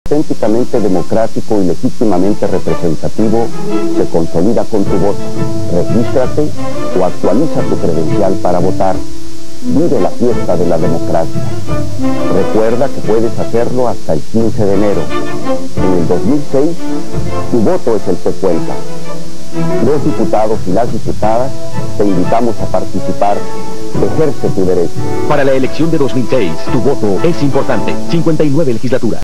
auténticamente democrático y legítimamente representativo se consolida con tu voto. Regístrate o actualiza tu credencial para votar. Vive la fiesta de la democracia. Recuerda que puedes hacerlo hasta el 15 de enero. En el 2006, tu voto es el que cuenta. Los diputados y las diputadas te invitamos a participar. Ejerce tu derecho. Para la elección de 2006, tu voto es importante. 59 legislatura.